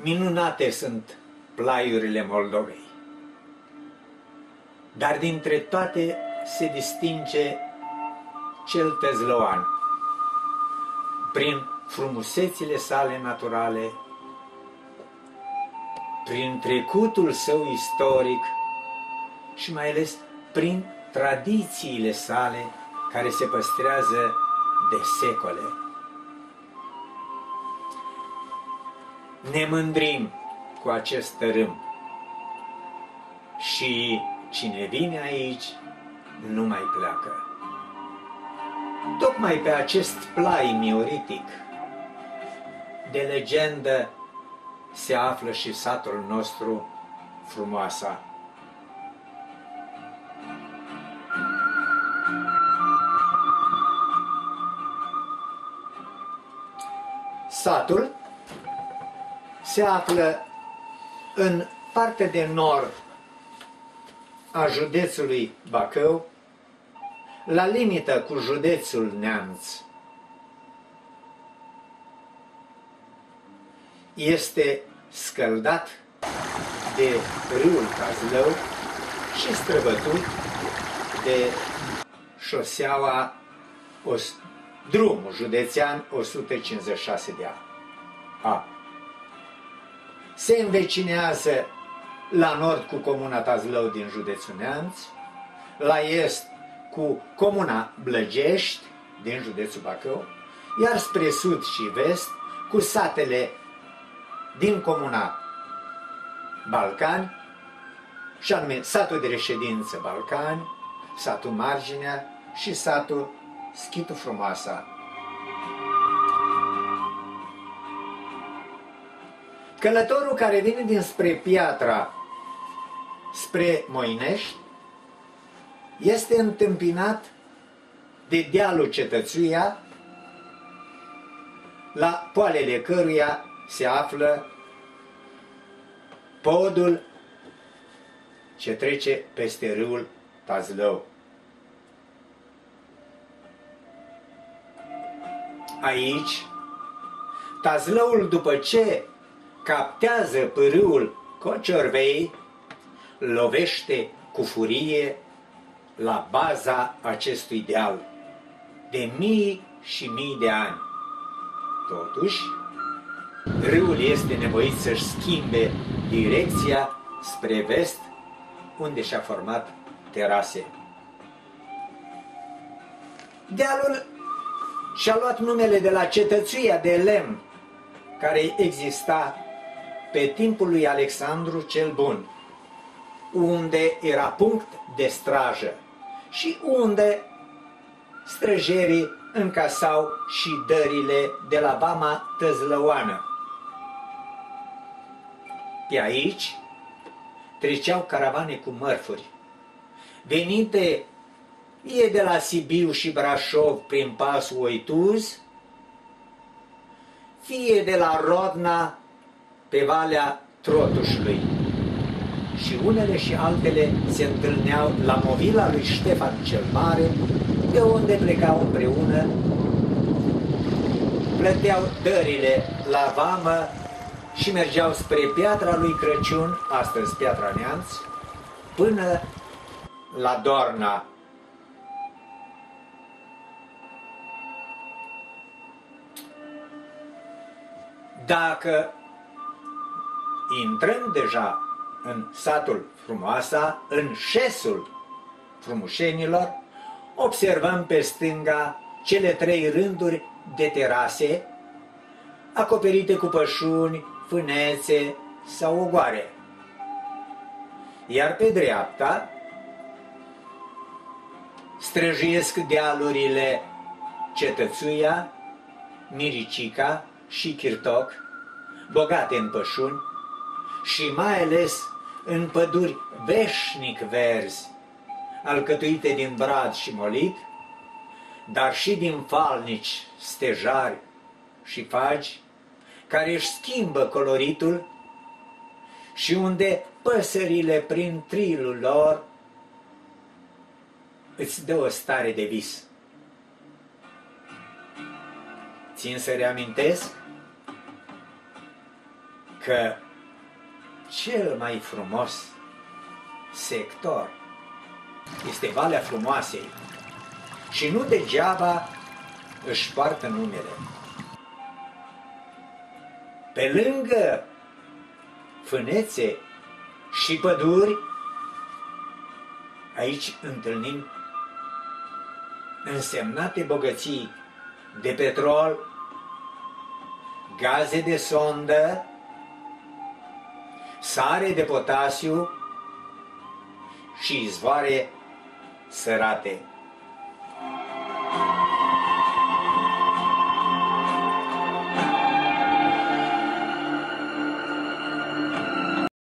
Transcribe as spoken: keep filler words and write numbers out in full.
minunate sunt plaiurile Moldovei, dar dintre toate se distinge cel tăzlăoan, prin frumusețile sale naturale, prin trecutul său istoric și mai ales prin tradițiile sale care se păstrează de secole. Ne mândrim cu acest tărâm și cine vine aici nu mai pleacă. Tocmai pe acest plai mioritic de legendă se află și satul nostru, Frumoasa. Satul se află în partea de nord a județului Bacău, la limită cu județul Neamț. Este scăldat de râul Tazlău și străbătut de șoseaua, drumul județean o sută cincizeci și șase de A. Se învecinează la nord cu comuna Tazlău din județul Neamț, la est cu comuna Blăgești din județul Bacău, iar spre sud și vest cu satele din comuna Balcani, și anume satul de reședință Balcani, satul Marginea și satul Schitul Frumoasa. Călătorul care vine dinspre Piatra spre Moinești este întâmpinat de dealul Cetățuia, la poalele căruia se află podul ce trece peste râul Tazlău. Aici, Tazlăul, după ce captează pârâul Cociorvei, lovește cu furie la baza acestui deal de mii și mii de ani. Totuși, râul este nevoit să-și schimbe direcția spre vest, unde și-a format terase. Dealul și-a luat numele de la cetățuia de lemn care exista pe timpul lui Alexandru cel Bun, unde era punct de strajă și unde străjerii încasau și dările de la vama tăzlăoană. Pe aici treceau caravane cu mărfuri, venite fie de la Sibiu și Brașov prin pasul Oituz, fie de la Rodna pe Valea Trotușului. Și unele și altele se întâlneau la movila lui Ștefan cel Mare, de unde plecau împreună, plăteau dările la vamă și mergeau spre Piatra lui Crăciun, astăzi Piatra Neamț, până la Dorna. Dacă intrăm deja în satul Frumoasa, în șesul frumușenilor, observăm pe stânga cele trei rânduri de terase acoperite cu pășuni, fânețe sau ogoare. Iar pe dreapta străjuiesc dealurile Cetățuia, Miricica și Chirtoc, bogate în pășuni și mai ales în păduri veșnic verzi, alcătuite din brad și molit, dar și din falnici, stejari și fagi, care își schimbă coloritul și unde păsările prin trilul lor îți dă o stare de vis. Țin să reamintesc că cel mai frumos sector este Valea Frumoasei și nu degeaba își poartă numele. Pe lângă fânețe și păduri, aici întâlnim însemnate bogății de petrol, gaze de sondă, sare de potasiu și izvoare sărate